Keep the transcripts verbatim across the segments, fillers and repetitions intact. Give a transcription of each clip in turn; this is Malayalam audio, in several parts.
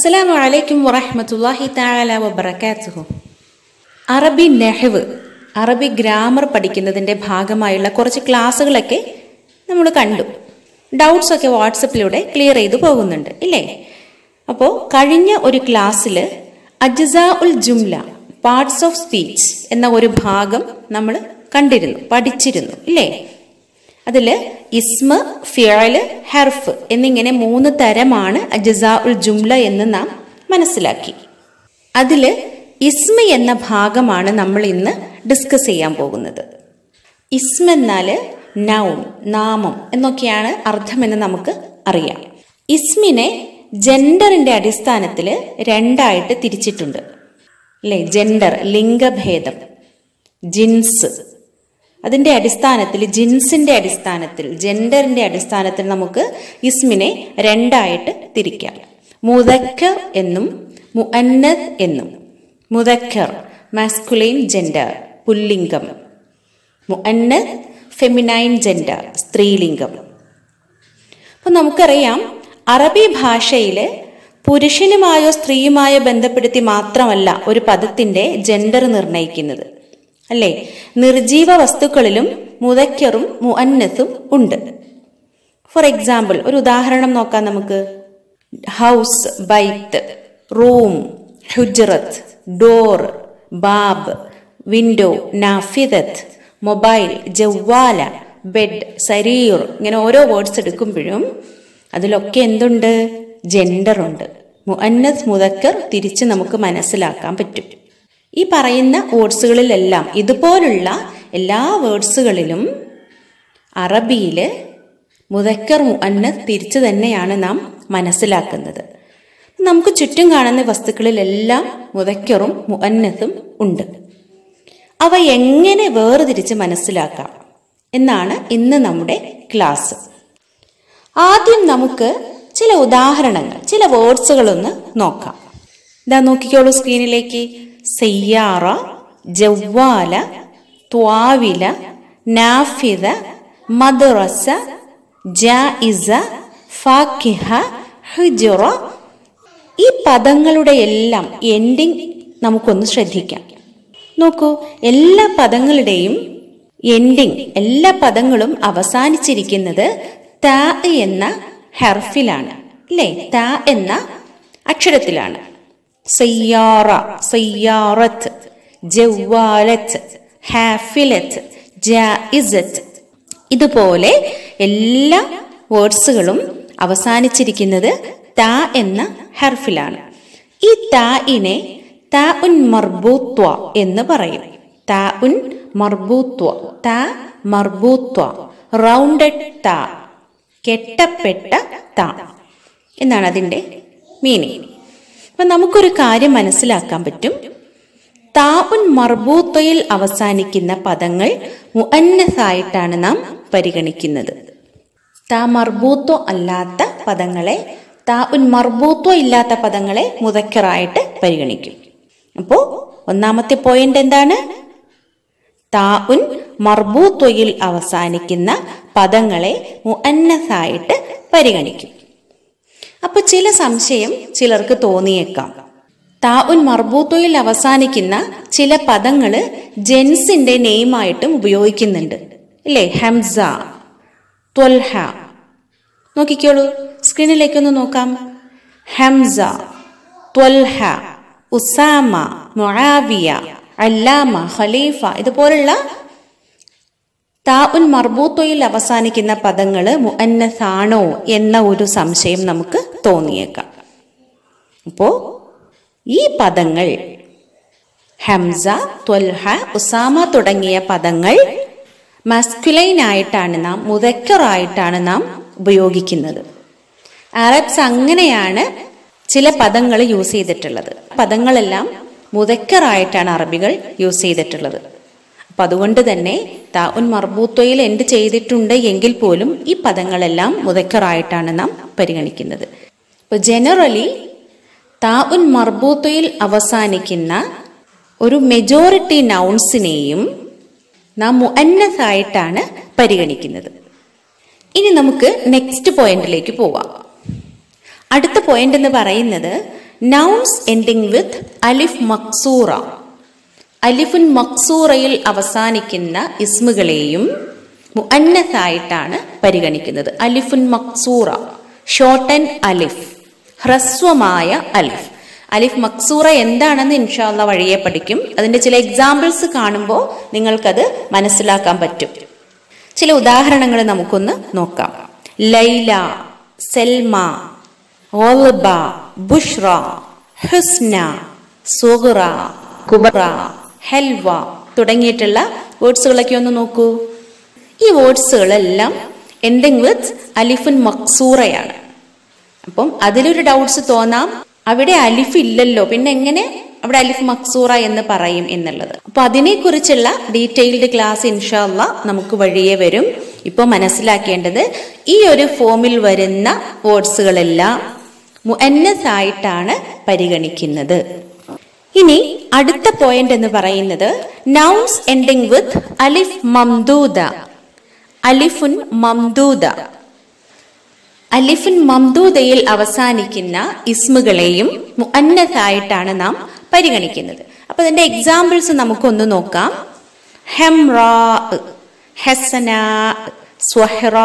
അസ്സലാമു അലൈക്കും വറഹ്മത്തുള്ളാഹി തആല വബറകാതുഹു. അറബി നഹ്വ്, അറബി ഗ്രാമർ പഠിക്കുന്നതിൻ്റെ ഭാഗമായുള്ള കുറച്ച് ക്ലാസ്സുകളൊക്കെ നമ്മൾ കണ്ടു. ഡൗട്ട്സ് ഒക്കെ വാട്സപ്പിലൂടെ ക്ലിയർ ചെയ്തു പോകുന്നുണ്ട് ഇല്ലേ? അപ്പോൾ കഴിഞ്ഞ ഒരു ക്ലാസ്സിൽ അജ്സാ ഉൽ ജുംല, പാർട്സ് ഓഫ് സ്പീച്ച് എന്ന ഒരു ഭാഗം നമ്മൾ കണ്ടിരുന്നു, പഠിച്ചിരുന്നു ഇല്ലേ? അതിൽ ഇസ്മ, ഫിഅല്, ഹർഫ് എന്നിങ്ങനെ മൂന്ന് തരമാണ് അജ്സാ ഉൽ ജുംല എന്ന് നാം മനസ്സിലാക്കി. അതിൽ ഇസ്മ എന്ന ഭാഗമാണ് നമ്മൾ ഇന്ന് ഡിസ്കസ് ചെയ്യാൻ പോകുന്നത്. ഇസ്മ എന്നാൽ നൗൺ, നാമം എന്നൊക്കെയാണ് അർത്ഥമെന്ന് നമുക്ക് അറിയാം. ഇസ്മിനെ ജെൻഡറിന്റെ അടിസ്ഥാനത്തിൽ രണ്ടായിട്ട് തിരിച്ചിട്ടുണ്ട് അല്ലേ? ജെൻഡർ, ലിംഗഭേദം, ജിൻസ്. അതിൻ്റെ അടിസ്ഥാനത്തിൽ, ജിൻസിന്റെ അടിസ്ഥാനത്തിൽ, ജെൻഡറിന്റെ അടിസ്ഥാനത്തിൽ നമുക്ക് ഇസ്മിനെ രണ്ടായിട്ട് തിരിക്കാം. മുദക്കർ എന്നും മുഅന്നസ് എന്നും. മുദക്കർ മാസ്കുലൈൻ ജെൻഡർ, പുല്ലിംഗം. മുഅന്നസ് ഫെമിനൈൻ ജെൻഡർ, സ്ത്രീലിംഗം. അപ്പം നമുക്കറിയാം, അറബി ഭാഷയിൽ പുരുഷനുമായോ സ്ത്രീയുമായോ ബന്ധപ്പെടുത്തി മാത്രമല്ല ഒരു പദത്തിന്റെ ജെൻഡർ നിർണയിക്കുന്നത് അല്ലേ? നിർജീവ വസ്തുക്കളിലും മുദക്കറും മുഅന്നസും ഉണ്ട്. ഫോർ എക്സാമ്പിൾ, ഒരു ഉദാഹരണം നോക്കാം നമുക്ക്. ഹൗസ്, ബൈത്ത്, റൂം, ഹുജ്റത്ത്, ഡോർ, ബാബ്, വിൻഡോ, നാഫിദത്ത്, മൊബൈൽ, ജവാല, ബെഡ്, സരീർ. ഇങ്ങനെ ഓരോ വേർഡ്സ് എടുക്കുമ്പോഴും അതിലൊക്കെ എന്തുണ്ട്? ജെൻഡർ ഉണ്ട്. മുഅന്നസ്, മുദക്കർ തിരിച്ച് നമുക്ക് മനസ്സിലാക്കാൻ പറ്റും. ഈ പറയുന്ന വേർഡ്സുകളിലെല്ലാം, ഇതുപോലുള്ള എല്ലാ വേർഡ്സുകളിലും അറബിയിൽ മുദക്കർ, മുഅന്നസ് തിരിച്ച് തന്നെയാണ് നാം മനസ്സിലാക്കുന്നത്. നമുക്ക് ചുറ്റും കാണുന്ന വസ്തുക്കളിലെല്ലാം മുദക്കറും മുഅന്നസും ഉണ്ട്. അവ എങ്ങനെ വേർതിരിച്ച് മനസ്സിലാക്കാം എന്നാണ് ഇന്ന് നമ്മുടെ ക്ലാസ്. ആദ്യം നമുക്ക് ചില ഉദാഹരണങ്ങൾ, ചില വേർഡ്സുകളൊന്ന് നോക്കാം. ഇതാ നോക്കിക്കോളൂ സ്ക്രീനിലേക്ക്. സയ്യാറ, ജവാല, ത്വാവില, നാഫിദ, മദ്റസ, ജായിസ, ഫാക്കിഹ, ഹുജറ. ഈ പദങ്ങളുടെ എല്ലാം എൻഡിങ് നമുക്കൊന്ന് ശ്രദ്ധിക്കാം. നോക്കൂ, എല്ലാ പദങ്ങളുടെയും എൻഡിങ്, എല്ലാ പദങ്ങളും അവസാനിച്ചിരിക്കുന്നത് ത എന്ന ഹർഫിലാണ് അല്ലേ? ത എന്ന അക്ഷരത്തിലാണ്. സയ്യാറ, സയ്യാറത്ത്, ജവാലത്ത്, ഹാഫിലത്ത്, ജായിസത്ത്. ഇതുപോലെ എല്ലാ വേർഡ്സുകളും അവസാനിച്ചിരിക്കുന്നത് ത എന്ന ഹർഫിലാണ്. ഈ താഇനെ ത ഉൻ മർബൂത്വ എന്ന് പറയും. ത ഉൻ മർബൂത്വ, ത മർബൂത്വ, റൗണ്ടഡ് ത, കെട്ടപ്പെട്ട ത എന്നാണ് അതിൻ്റെ മീനിങ്. അപ്പൊ നമുക്കൊരു കാര്യം മനസ്സിലാക്കാൻ പറ്റും. ത ഉൻ മർബൂത്വയിൽ അവസാനിക്കുന്ന പദങ്ങൾ മുഅന്നസായിട്ടാണ് നാം പരിഗണിക്കുന്നത്. ത മർബൂത്വ അല്ലാത്ത പദങ്ങളെ, ത ഉൻ മർബൂത്വ ഇല്ലാത്ത പദങ്ങളെ മുദക്കറായിട്ട് പരിഗണിക്കും. അപ്പോ ഒന്നാമത്തെ പോയിന്റ് എന്താണ്? ത ഉൻ മർബൂത്വയിൽ അവസാനിക്കുന്ന പദങ്ങളെ മുഅന്നസായിട്ട് പരിഗണിക്കും. അപ്പൊ ചില സംശയം ചിലർക്ക് തോന്നിയേക്കാം. ത ഉൻ മർബൂത്വയിൽ അവസാനിക്കുന്ന ചില പദങ്ങൾ ജെൻസിന്റെ നെയിമായിട്ടും ഉപയോഗിക്കുന്നുണ്ട് അല്ലേ? ഹംസ, ത്വൽഹ. നോക്കിക്കോളൂ, സ്ക്രീനിലേക്കൊന്ന് നോക്കാം. ഹംസ, ത്വൽഹ, ഉസാമ, മുആവിയ, അല്ലാമ, ഖലീഫ. ഇതുപോലുള്ള ത ഉൻ മർബൂത്വയിൽ അവസാനിക്കുന്ന പദങ്ങൾ മുഅന്നസാണോ എന്ന ഒരു സംശയം നമുക്ക് തോന്നിയേക്കാം. അപ്പോ ഈ പദങ്ങൾ ഹംസ, ത്വൽഹ, ഉസാമ തുടങ്ങിയ പദങ്ങൾ മസ്കുലൈൻ ആയിട്ടാണ് നാം, മുദക്കറായിട്ടാണ് നാം ഉപയോഗിക്കുന്നത്. അറബ്സ് അങ്ങനെയാണ് ചില പദങ്ങൾ യൂസ് ചെയ്തിട്ടുള്ളത്. പദങ്ങളെല്ലാം മുദക്കറായിട്ടാണ് അറബികൾ യൂസ് ചെയ്തിട്ടുള്ളത്. അപ്പൊ അതുകൊണ്ട് തന്നെ ത ഉൻ മർബൂത്വയിൽ എൻഡ് ചെയ്തിട്ടുണ്ട് എങ്കിൽ പോലും ഈ പദങ്ങളെല്ലാം മുദക്കറായിട്ടാണ് നാം പരിഗണിക്കുന്നത്. ഇപ്പൊ ജനറലി ത ഉൻ മർബൂത്വയിൽ അവസാനിക്കുന്ന ഒരു മെജോറിറ്റി നൗൺസിനെയും നാം മുഅന്നസായിട്ടാണ് പരിഗണിക്കുന്നത്. ഇനി നമുക്ക് നെക്സ്റ്റ് പോയിന്റിലേക്ക് പോവാം. അടുത്ത പോയിന്റ് എന്ന് പറയുന്നത് നൗൺസ് എൻഡിങ് വിത്ത് അലിഫ് മക്സൂറ. അലിഫുൻ മക്സൂറയിൽ അവസാനിക്കുന്ന ഇസ്മുകളെയും മുഅന്നസായിട്ടാണ് പരിഗണിക്കുന്നത്. അലിഫുൻ മക്സൂറ, ഷോർട്ടൻ അലിഫ്, ഹ്രസ്വമായ അലിഫ്. അലിഫ് മക്സൂറ എന്താണെന്ന് ഇൻഷാ അല്ലാഹ് വഴിയെ പഠിക്കും. അതിന്റെ ചില എക്സാമ്പിൾസ് കാണുമ്പോൾ നിങ്ങൾക്കത് മനസ്സിലാക്കാൻ പറ്റും. ചില ഉദാഹരണങ്ങൾ നമുക്കൊന്ന് നോക്കാം. ലൈല, സെൽമ, ഓൽബ, ബുഷ്റ, ഹുസ്ന, സുഗ്റ, കുബ്ര, ഹൽവ തുടങ്ങിയിട്ടുള്ള വേർഡ്സുകളൊക്കെ ഒന്ന് നോക്കൂ. ഈ വേർഡ്സുകളെല്ലാം എൻഡിങ് വിത്ത് അലിഫുൻ മക്സൂറയാണ്. അപ്പം അതിലൊരു ഡൗട്ട്സ് തോന്നാം, അവിടെ അലിഫ് ഇല്ലല്ലോ, പിന്നെ എങ്ങനെ അവിടെ അലിഫ് മക്സൂറ എന്ന് പറയും എന്നുള്ളത്. അപ്പൊ അതിനെക്കുറിച്ചുള്ള ഡീറ്റെയിൽഡ് ക്ലാസ് ഇൻഷാ അല്ലാഹ് നമുക്ക് വഴിയെ വരും. ഇപ്പോൾ മനസ്സിലാക്കേണ്ടത് ഈ ഒരു ഫോമിൽ വരുന്ന വേർഡ്സുകളെല്ലാം മുഅന്നസ് ആയിട്ടാണ് പരിഗണിക്കുന്നത്. ഇനി അടുത്ത പോയിന്റ് എന്ന് പറയുന്നത് നൗൺസ് എൻഡിങ് വിത്ത് അലിഫ് മംദൂദ. അലിഫുൻ മംദൂദ, അലിഫുൻ മംദൂദയിൽ അവസാനിക്കുന്ന ഇസ്മുകളെയും മുഅന്നസ് ആയിട്ടാണ് നാം പരിഗണിക്കുന്നത്. അപ്പൊ അതിന്റെ എക്സാമ്പിൾസ് നമുക്കൊന്ന് നോക്കാം. ഹംറാ, ഹസനാ, സ്വഹ്റാ,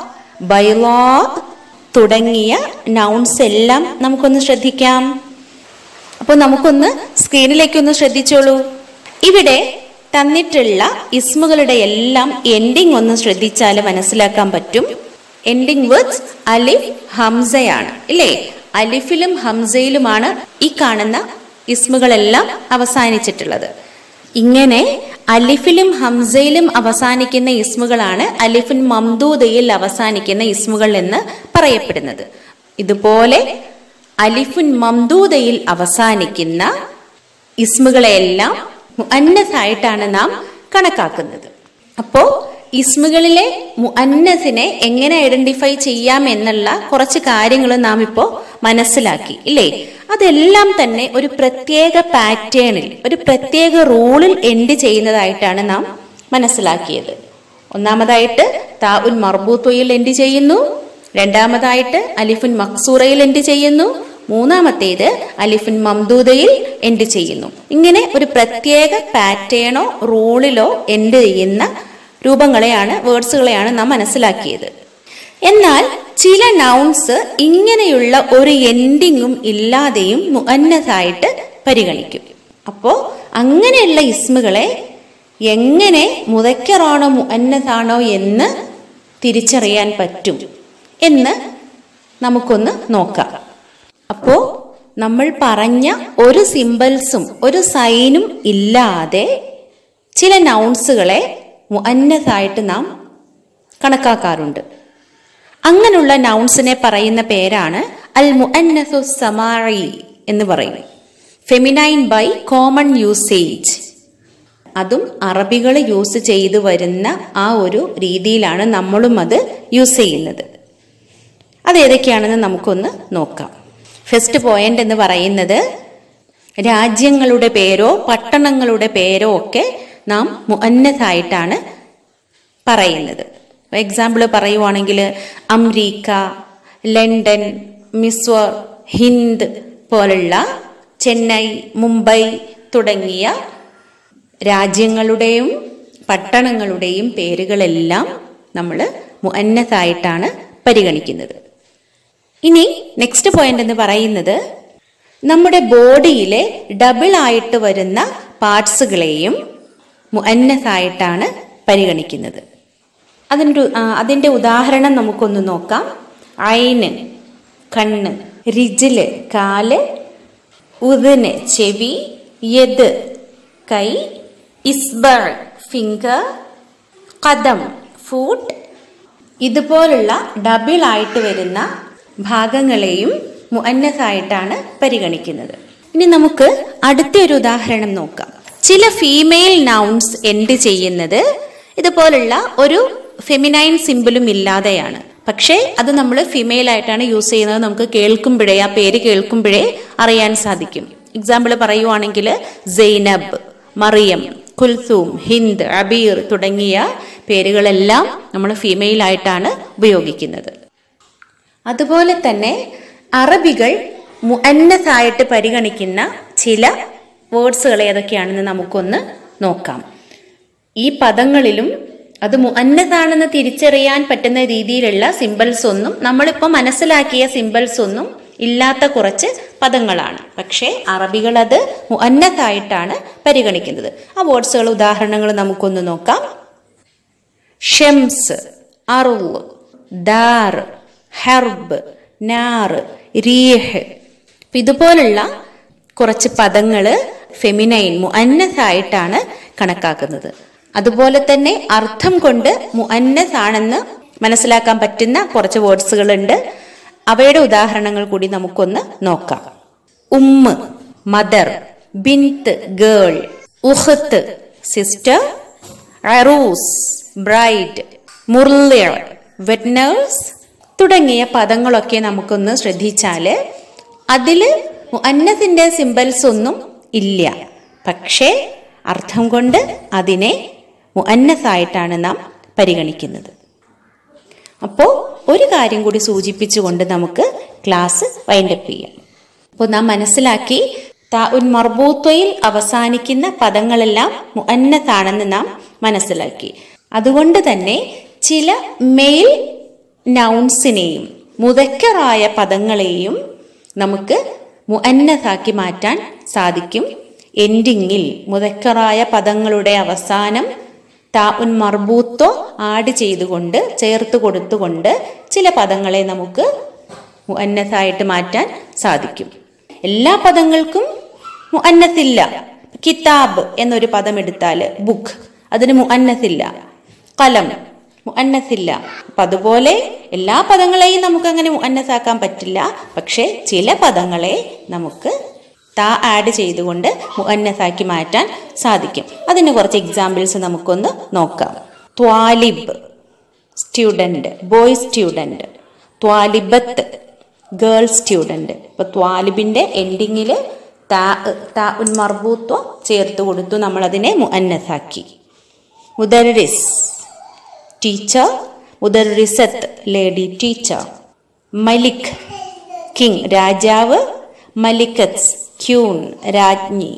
ബൈളാ തുടങ്ങിയ നൗൺസ് എല്ലാം നമുക്കൊന്ന് ശ്രദ്ധിക്കാം. അപ്പോൾ നമുക്കൊന്ന് സ്ക്രീനിലേക്കൊന്ന് ശ്രദ്ധിച്ചോളൂ. ഇവിടെ തന്നിട്ടുള്ള ഇസ്മുകളുടെ എല്ലാം എൻഡിങ് ഒന്ന് ശ്രദ്ധിച്ചാൽ മനസ്സിലാക്കാൻ പറ്റും. എൻഡിങ് വിത്ത് അലിഫ് ഹംസയാണ്, ഇല്ലേ? അലിഫിലും ഹംസയിലുമാണ് ഈ കാണുന്ന ഇസ്മുകളെല്ലാം അവസാനിച്ചിട്ടുള്ളത്. ഇങ്ങനെ അലിഫിലും ഹംസയിലും അവസാനിക്കുന്ന ഇസ്മുകളാണ് അലിഫുൻ മംദൂദയിൽ അവസാനിക്കുന്ന ഇസ്മുകൾ എന്ന് പറയപ്പെടുന്നത്. ഇതുപോലെ അലിഫുൻ മംദൂദയിൽ അവസാനിക്കുന്ന ഇസ്മുകളെല്ലാം മുഅന്നസ് ആയിട്ടാണ് നാം കണക്കാക്കുന്നത്. അപ്പോ ഇസ്മുകളിലെ മുഅന്നസിനെ എങ്ങനെ ഐഡന്റിഫൈ ചെയ്യാം എന്നുള്ള കുറച്ച് കാര്യങ്ങൾ നാം ഇപ്പോൾ മനസ്സിലാക്കി, ഇല്ലേ? അതെല്ലാം തന്നെ ഒരു പ്രത്യേക പാറ്റേണിൽ, ഒരു പ്രത്യേക റൂളിൽ എൻഡ് ചെയ്യുന്നതായിട്ടാണ് നാം മനസ്സിലാക്കിയത്. ഒന്നാമതായിട്ട് താ ഉൻ മർബൂത്തയിൽ എൻഡ് ചെയ്യുന്നു, രണ്ടാമതായിട്ട് അലിഫുൻ മക്സൂറയിൽ എൻഡ് ചെയ്യുന്നു, മൂന്നാമത്തേത് അലിഫുൻ മംദൂദയിൽ എൻഡ് ചെയ്യുന്നു. ഇങ്ങനെ ഒരു പ്രത്യേക പാറ്റേണോ റൂളിലോ എൻഡ് ചെയ്യുന്ന രൂപങ്ങളെയാണ്, വേർഡ്സുകളെയാണ് നാം മനസ്സിലാക്കിയത്. എന്നാൽ ചില നൗൺസ് ഇങ്ങനെയുള്ള ഒരു എൻഡിങ്ങും ഇല്ലാതെയും മുഅന്നസ് ആയിട്ട് പരിഗണിക്കും. അപ്പോ അങ്ങനെയുള്ള ഇസ്മുകളെ എങ്ങനെ മുദക്കറാണോ മുഅന്നസ് ആണോ എന്ന് തിരിച്ചറിയാൻ പറ്റും എന്ന് നമുക്കൊന്ന് നോക്കാം. അപ്പോ നമ്മൾ പറഞ്ഞ ഒരു സിംബൽസും ഒരു സൈനും ഇല്ലാതെ ചില നൗൺസുകളെ മുഅന്നസ് ആയിട്ട് നാം കണക്കാക്കാറുണ്ട്. അങ്ങനെയുള്ള നൗൺസിനെ പറയുന്ന പേരാണ് അൽ മുഅന്നസു സമാഇ എന്ന് പറയും. Feminine by common usage. അതും അറബികൾ യൂസ് ചെയ്തു വരുന്ന ആ ഒരു രീതിയിലാണ് നമ്മളും അത് യൂസ് ചെയ്യുന്നത്. അതേതൊക്കെയാണെന്ന് നമുക്കൊന്ന് നോക്കാം. ഫസ്റ്റ് പോയിന്റ് എന്ന് പറയുന്നത് രാജ്യങ്ങളുടെ പേരോ പട്ടണങ്ങളുടെ പേരോ ഒക്കെ നാം മുഅന്നസ് ആയിട്ടാണ് പറയുന്നത്. എക്സാമ്പിൾ പറയുവാണെങ്കിൽ അമേരിക്ക, ലണ്ടൻ, മിസ്വർ, ഹിന്ദ് പോലുള്ള, ചെന്നൈ, മുംബൈ തുടങ്ങിയ രാജ്യങ്ങളുടെയും പട്ടണങ്ങളുടെയും പേരുകളെല്ലാം നമ്മൾ മുഅന്നസ് ആയിട്ടാണ് പരിഗണിക്കുന്നത്. ഇനി നെക്സ്റ്റ് പോയിന്റ് എന്ന് പറയുന്നത് നമ്മുടെ ബോഡിയിലെ ഡബിൾ ആയിട്ട് വരുന്ന പാർട്സുകളെയും മുഅന്നസ് ആയിട്ടാണ് പരിഗണിക്കുന്നത്. അതിൻ്റെ അതിൻ്റെ ഉദാഹരണം നമുക്കൊന്ന് നോക്കാം. ഐന് കണ്ണ്, റിജില് കാല്, ഉദന് ചെവി, യദ് കൈ, ഇസ്ബർ ഫിംഗർ, ഖദം ഫൂട്ട്, ഇതുപോലുള്ള ഡബിൾ ആയിട്ട് വരുന്ന ഭാഗങ്ങളെയും മുഅന്നസ് ആയിട്ടാണ് പരിഗണിക്കുന്നത്. ഇനി നമുക്ക് അടുത്ത ഒരു ഉദാഹരണം നോക്കാം. ചില ഫീമെയിൽ നൗൺസ് എൻഡ് ചെയ്യുന്നത് ഇതുപോലുള്ള ഒരു ഫെമിനൈൻ സിമ്പിളും ഇല്ലാതെയാണ്. പക്ഷേ അത് നമ്മൾ ഫീമെയിൽ ആയിട്ടാണ് യൂസ് ചെയ്യുന്നത്. നമുക്ക് കേൾക്കുമ്പോഴേ, ആ പേര് കേൾക്കുമ്പോഴേ അറിയാൻ സാധിക്കും. എക്സാമ്പിൾ പറയുവാണെങ്കിൽ സൈനബ്, മറിയം, കുൽസൂം, ഹിന്ദ്, അബീർ തുടങ്ങിയ പേരുകളെല്ലാം നമ്മൾ ഫീമെയിൽ ആയിട്ടാണ് ഉപയോഗിക്കുന്നത്. അതുപോലെ തന്നെ അറബികൾ മുഅന്നസായിട്ട് പരിഗണിക്കുന്ന ചില വേർഡ്സുകൾ ഏതൊക്കെയാണെന്ന് നമുക്കൊന്ന് നോക്കാം. ഈ പദങ്ങളിലും അത് മുഅന്നസാണെന്ന് തിരിച്ചറിയാൻ പറ്റുന്ന രീതിയിലുള്ള സിമ്പിൾസ് ഒന്നും നമ്മളിപ്പോൾ മനസ്സിലാക്കിയ സിമ്പിൾസ് ഒന്നും ഇല്ലാത്ത കുറച്ച് പദങ്ങളാണ്. പക്ഷേ അറബികൾ അത് മുഅന്നസായിട്ടാണ് പരിഗണിക്കുന്നത്. ആ വേർഡ്സുകൾ ഉദാഹരണങ്ങൾ നമുക്കൊന്ന് നോക്കാം. ഷംസ്, അർള്, ദാർ, ഹർബ്, നാർ, റീഹ്. ഇതുപോലുള്ള കുറച്ച് പദങ്ങള് ഫെമിനൈൻ മുഅന്നസായിട്ടാണ് കണക്കാക്കുന്നത്. അതുപോലെ തന്നെ അർത്ഥം കൊണ്ട് മുഅന്നസ് ആണെന്ന് മനസ്സിലാക്കാൻ പറ്റുന്ന കുറച്ച് വേർഡ്സുകളുണ്ട്. അവയുടെ ഉദാഹരണങ്ങൾ കൂടി നമുക്കൊന്ന് നോക്കാം. ഉമ്മ്, മദർ, ബിന്ത്, ഗേൾ, ഉഖ്ത്, സിസ്റ്റർ, അറൂസ്, ബ്രൈഡ്, മുർലിയ, വെറ്റ്നേഴ്സ് തുടങ്ങിയ പദങ്ങളൊക്കെ നമുക്കൊന്ന് ശ്രദ്ധിച്ചാല് അതില് മുഅന്നസിന്റെ സിംബൽസ് ഒന്നും ഇല്ല. പക്ഷേ അർത്ഥം കൊണ്ട് അതിനെ മുഅന്നസായിട്ടാണ് നാം പരിഗണിക്കുന്നത്. അപ്പോൾ ഒരു കാര്യം കൂടി സൂചിപ്പിച്ചുകൊണ്ട് നമുക്ക് ക്ലാസ് വൈൻഡപ്പ് ചെയ്യാം. അപ്പോൾ നാം മനസ്സിലാക്കി താഉൻ മർബൂത്തയിൽ അവസാനിക്കുന്ന പദങ്ങളെല്ലാം മുഅന്നസാണെന്ന് നാം മനസ്സിലാക്കി. അതുകൊണ്ട് തന്നെ ചില മെയിൽ നൗൺസിനെയും മുദക്കറായ പദങ്ങളെയും നമുക്ക് മുഅന്നസാക്കി മാറ്റാൻ സാധിക്കും. എൻഡിങ്ങിൽ മുദക്കറായ പദങ്ങളുടെ അവസാനം താഉൻ മർബൂത്തോ ആഡ് ചെയ്തുകൊണ്ട് ചേർത്ത് കൊടുത്തുകൊണ്ട് ചില പദങ്ങളെ നമുക്ക് മുഅന്നസായിട്ട് മാറ്റാൻ സാധിക്കും. എല്ലാ പദങ്ങൾക്കും മുഅന്നസില്ല. കിതാബ് എന്നൊരു പദം എടുത്താൽ ബുക്ക്, അതിന് മുഅന്നസില്ല. കലം മുഅന്നസില്ല. അപ്പൊ അതുപോലെ എല്ലാ പദങ്ങളെയും നമുക്ക് അങ്ങനെ മുഅന്നസാക്കാൻ പറ്റില്ല. പക്ഷെ ചില പദങ്ങളെ നമുക്ക് താ ആഡ് ചെയ്തുകൊണ്ട് മുഅന്നസാക്കി മാറ്റാൻ സാധിക്കും. അതിന് കുറച്ച് എക്സാമ്പിൾസ് നമുക്കൊന്ന് നോക്കാം. ത്വാലിബ് സ്റ്റുഡൻറ്, ബോയ് സ്റ്റുഡൻറ്. ത്വാലിബത്ത് ഗേൾ സ്റ്റുഡൻറ്. ഇപ്പൊ ത്വാലിബിന്റെ എൻഡിങ്ങിൽ താ താ ഉൻ മർബൂത്വ ചേർത്ത് കൊടുത്തു, നമ്മൾ അതിനെ മുഅന്നസാക്കി. മുദർരിസ് ടീച്ചർ, മുദർരിസത്ത് ലേഡി ടീച്ചർ. മലിക് കിങ് രാജാവ്, മലിക്കത്ത് ക്യൂൺ രാജ്ഞി.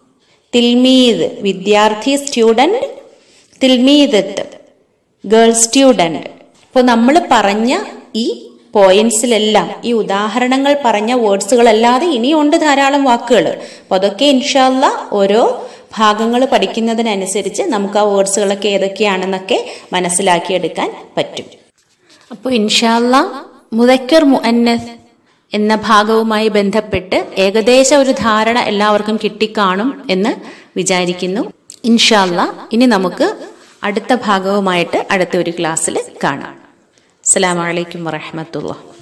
തിൽമീദ് വിദ്യാർത്ഥി സ്റ്റുഡൻറ്, തിൽമീദത്ത് ഗേൾ സ്റ്റുഡൻറ്. ഇപ്പോൾ നമ്മൾ പറഞ്ഞ ഈ പോയിന്റ്സിലെല്ലാം ഈ ഉദാഹരണങ്ങൾ പറഞ്ഞ വേർഡ്സുകളല്ലാതെ ഇനിയുണ്ട് ധാരാളം വാക്കുകൾ. അപ്പോൾ അതൊക്കെ ഇൻഷാ അല്ലാഹ് ഓരോ ഭാഗങ്ങൾ പഠിക്കുന്നതിനനുസരിച്ച് നമുക്ക് ആ വേർഡ്സുകളൊക്കെ ഏതൊക്കെയാണെന്നൊക്കെ മനസ്സിലാക്കിയെടുക്കാൻ പറ്റും. അപ്പോൾ ഇൻഷാ അല്ലാഹ് മുദക്കർ മുഅന്നസ് എന്ന ഭാഗവുമായി ബന്ധപ്പെട്ട് ഏകദേശം ഒരു ധാരണ എല്ലാവർക്കും കിട്ടിക്കാണും എന്ന് വിചാരിക്കുന്നു. ഇൻഷാ അല്ലാഹ് ഇനി നമുക്ക് അടുത്ത ഭാഗവുമായിട്ട് അടുത്ത ഒരു ക്ലാസ്സിൽ കാണാം. അസ്സലാമു അലൈക്കും വറഹ്മത്തുള്ളാഹി.